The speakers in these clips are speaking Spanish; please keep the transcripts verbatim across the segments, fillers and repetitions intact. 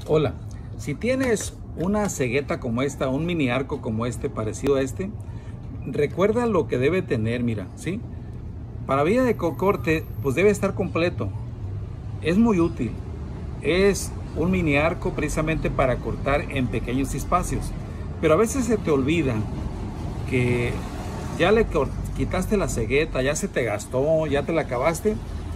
Hola, si tienes una cegueta como esta, un mini arco como este, parecido a este, recuerda lo que debe tener, mira, ¿sí? Para vía de corte, pues debe estar completo. Es muy útil. Es un mini arco precisamente para cortar en pequeños espacios. Pero a veces se te olvida que ya le quitaste la cegueta, ya se te gastó, ya te la acabaste,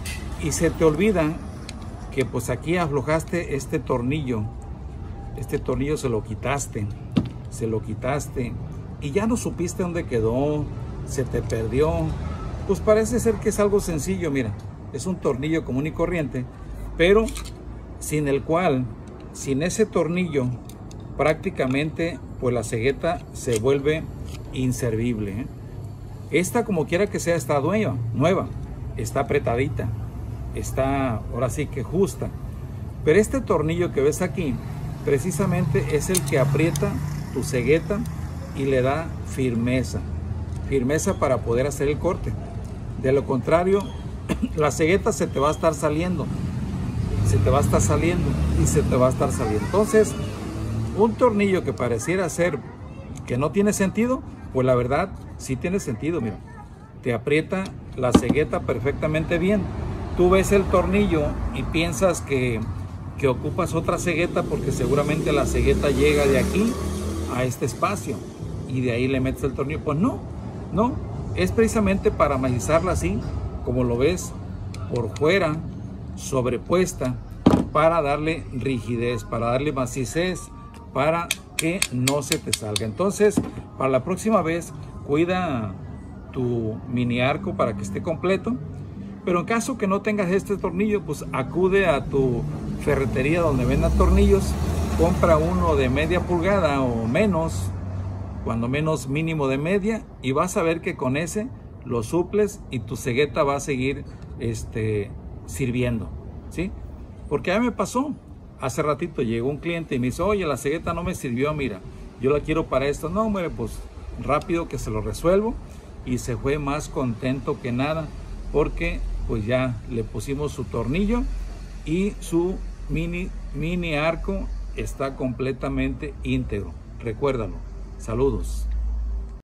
y se te olvida que pues aquí aflojaste este tornillo. Este tornillo se lo quitaste, se lo quitaste y ya no supiste dónde quedó, se te perdió. Pues parece ser que es algo sencillo, mira, es un tornillo común y corriente, pero sin el cual, sin ese tornillo, prácticamente pues la cegueta se vuelve inservible, ¿eh? Esta, como quiera que sea, está nueva, nueva, está apretadita, está ahora sí que justa, pero este tornillo que ves aquí precisamente es el que aprieta tu cegueta y le da firmeza, firmeza para poder hacer el corte. De lo contrario, la cegueta se te va a estar saliendo, se te va a estar saliendo y se te va a estar saliendo. Entonces, un tornillo que pareciera ser que no tiene sentido, pues la verdad sí tiene sentido, mira, te aprieta la cegueta perfectamente bien. Tú ves el tornillo y piensas que, que ocupas otra cegueta porque seguramente la cegueta llega de aquí a este espacio y de ahí le metes el tornillo. Pues no, no, es precisamente para maizarla así, como lo ves, por fuera, sobrepuesta, para darle rigidez, para darle macizez, para que no se te salga. Entonces, para la próxima vez, cuida tu mini arco para que esté completo. Pero en caso que no tengas este tornillo, pues acude a tu ferretería donde vendan tornillos, compra uno de media pulgada o menos, cuando menos mínimo de media, y vas a ver que con ese lo suples y tu cegueta va a seguir este, sirviendo, ¿sí? Porque a mí me pasó, hace ratito llegó un cliente y me dice, oye, la cegueta no me sirvió, mira, yo la quiero para esto. No, hombre, pues rápido que se lo resuelvo, y se fue más contento que nada, porque pues ya le pusimos su tornillo y su mini, mini arco está completamente íntegro. Recuérdalo. Saludos.